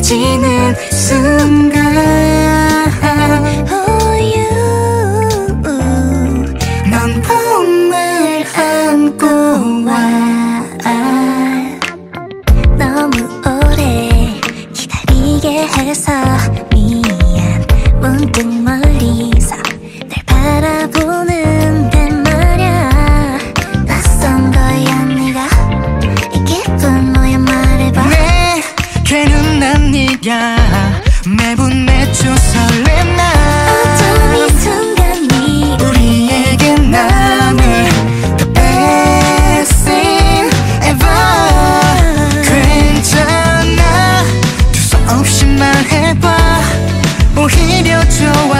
느껴지는 순간 넌 봄을 안고 와. 너무 오래 기다리게 해서 미안. 문득 멀리서 날 바라보는데 말야. 낯선 거야 네가. 이 기분 뭐야 말해봐. 내게는 난 네가 매분 매주 설렘 나. 어쩜 이 순간이 우리에게 남을 the best thing ever. 괜찮아 두서없이 말해봐. 오히려 좋아.